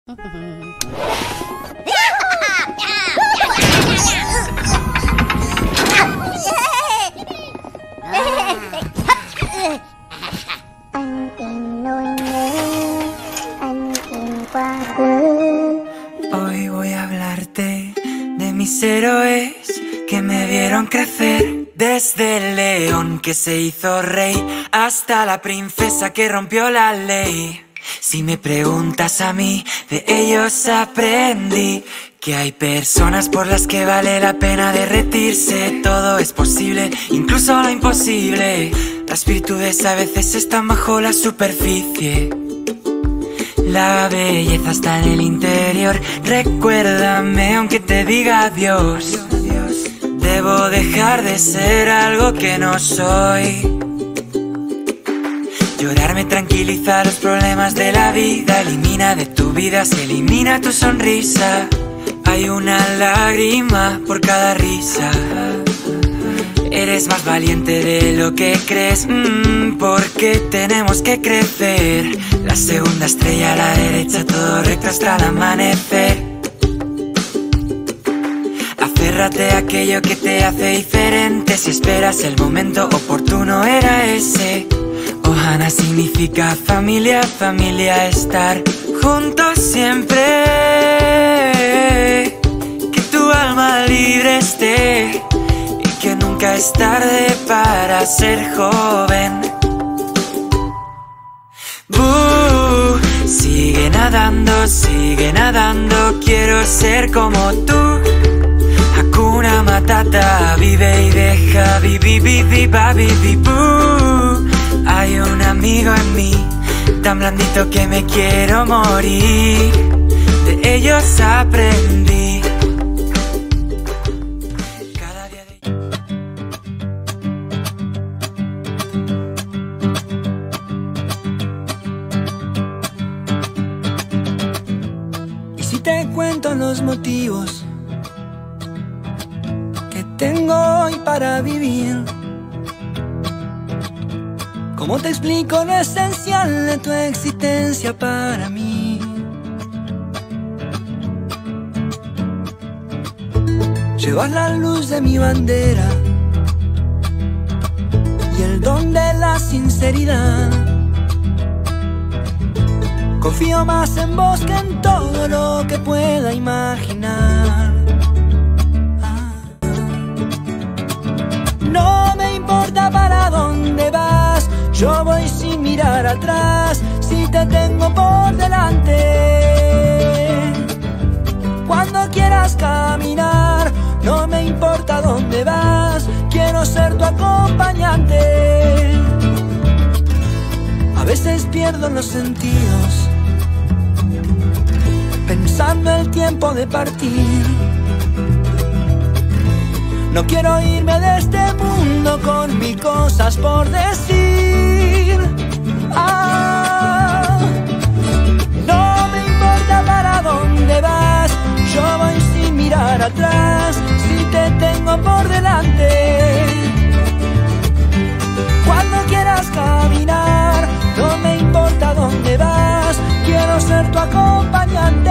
Hoy voy a hablarte de mis héroes que me vieron crecer. Desde el león que se hizo rey hasta la princesa que rompió la ley. Si me preguntas a mí, de ellos aprendí que hay personas por las que vale la pena derretirse. Todo es posible, incluso lo imposible. Las virtudes a veces están bajo la superficie. La belleza está en el interior. Recuérdame aunque te diga adiós. Debo dejar de ser algo que no soy. Llorar me tranquiliza los problemas de la vida. Elimina de tu vida, se elimina tu sonrisa. Hay una lágrima por cada risa. Eres más valiente de lo que crees, porque tenemos que crecer. La segunda estrella a la derecha, todo recto hasta el amanecer. Aférrate a aquello que te hace diferente. Si esperas el momento oportuno era ese. Ohana significa familia, familia, estar juntos siempre. Que tu alma libre esté y que nunca es tarde para ser joven. Sigue nadando, quiero ser como tú. Hakuna Matata, vive y deja, Hay un amigo en mí, tan blandito que me quiero morir. De ellos aprendí. Cada día de... Y si te cuento los motivos que tengo hoy para vivir, ¿cómo te explico lo esencial de tu existencia para mí? Llevas la luz de mi bandera y el don de la sinceridad. Confío más en vos que en todo lo que pueda imaginar. No me importa para dónde vas, yo voy sin mirar atrás, si te tengo por delante. Cuando quieras caminar, no me importa dónde vas, quiero ser tu acompañante. A veces pierdo los sentidos, pensando el tiempo de partir. No quiero irme de este mundo con mil cosas por decir. No me importa para dónde vas, yo voy sin mirar atrás, si te tengo por delante. Cuando quieras caminar, no me importa dónde vas, quiero ser tu acompañante.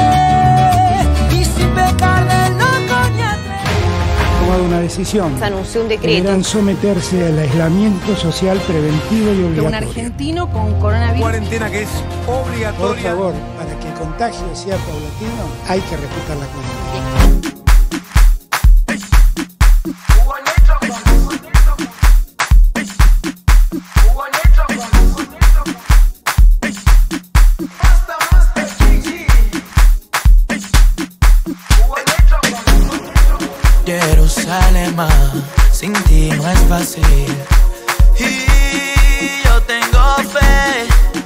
Y sin pecar de loco ni tomado una decisión. Se anunció un decreto. Deberán someterse al aislamiento social preventivo y obligatorio. Un argentino con coronavirus. Cuarentena que es obligatoria. Por favor, para que el contagio sea paulatino, hay que respetar la cuarentena. Jerusalén, sin ti no es fácil. Y yo tengo fe,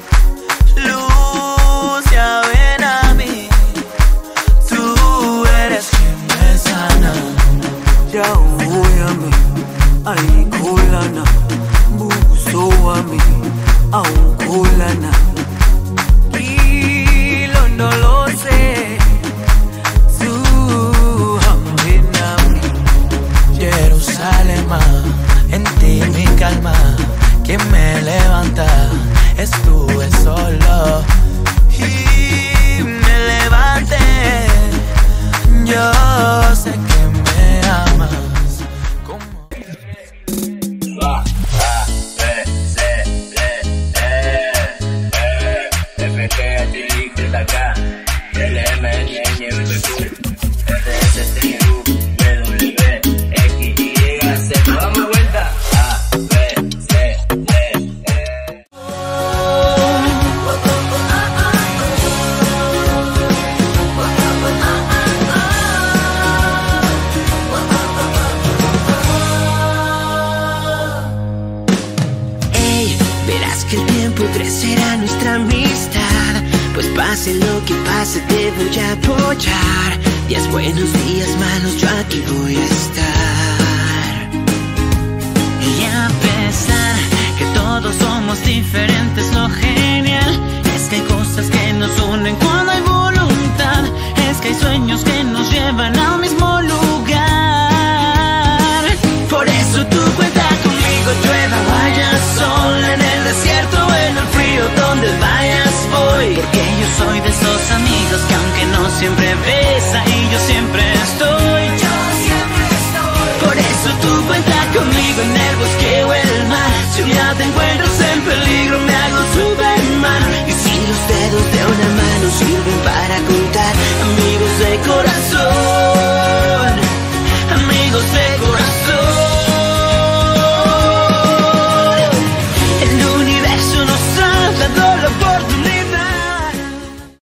luz, ya ven a mí. Tú eres quien me sana. Ya voy a mí, ay kulana. Buso a mí, aun kulana. Y no lo sé. Jerusalén, en ti mi calma, quien me levanta es tu acá, LMNNBQ, RSTU, W, X, Y, Z. Dame vuelta. A, B, C, D, E. Ey, verás que el tiempo crecerá nuestra amistad. Pues pase lo que pase te voy a apoyar. Días buenos, días malos, yo aquí voy a estar. Y a pesar que todos somos diferentes, lo genial es que hay cosas que nos unen cuando hay voluntad. Es que hay sueños que nos llevan al mismo lugar. Por eso tú cuenta conmigo, llueva, vaya sol, en el desierto o en el frío, donde vayas voy. Porque yo soy de esos amigos que aunque no siempre ves, ahí yo siempre estoy. Por eso tú cuenta conmigo en el bosque o el mar. Si un día te encuentras en peligro me hago Superman. Y si los dedos de una mano sirven para contar amigos de corazón,